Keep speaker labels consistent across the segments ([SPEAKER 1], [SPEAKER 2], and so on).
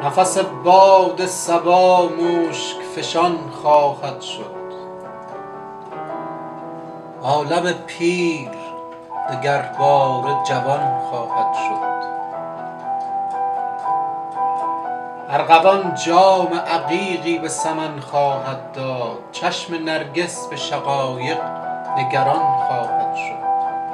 [SPEAKER 1] نفس باد صبا مشک فشان خواهد شد. عالم پیر دگرباره جوان خواهد شد. ارغوان جام عقیقی به سمن خواهد داد. چشم نرگس به شقایق نگران خواهد شد.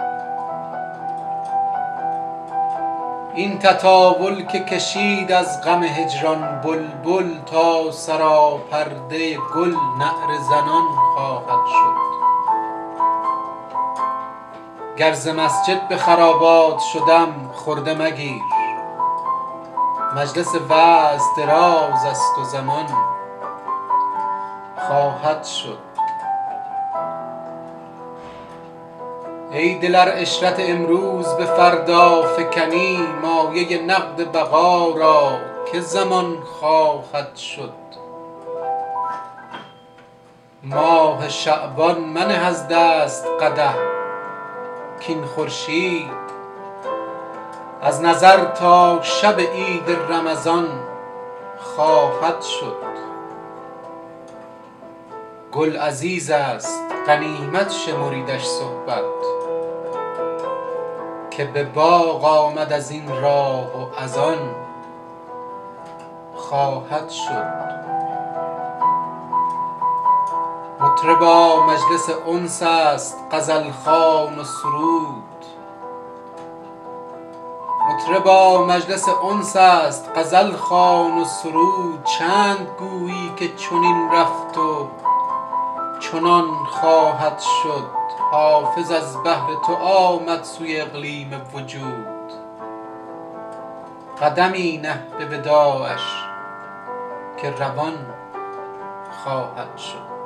[SPEAKER 1] این تطاول که کشید از غم هجران بلبل، تا سراپرده گل نعره زنان خواهد شد. گر ز مسجد به خرابات شدم خرده مگیر. مجلس وعظ دراز است و زمان خواهد شد. ای دل ار عشرت امروز به فردا فکنی، مایه نقد بقا را که زمان خواهد شد. ماه شعبان منه از دست قدح، کاین خورشید از نظر تا شب عید رمضان خواهد شد. گل عزیز است غنیمت شمریدش صحبت، که به باغ آمد از این راه و از آن خواهد شد. مطربا مجلس انس است غزلخوان و سرود. مطربا مجلس انس است غزلخوان و سرود. چند گویی که چنین رفت و چنان خواهد شد. حافظ از بهر تو آمد سوی اقلیم وجود. قدمی نه به وداعش که روان خواهد شد.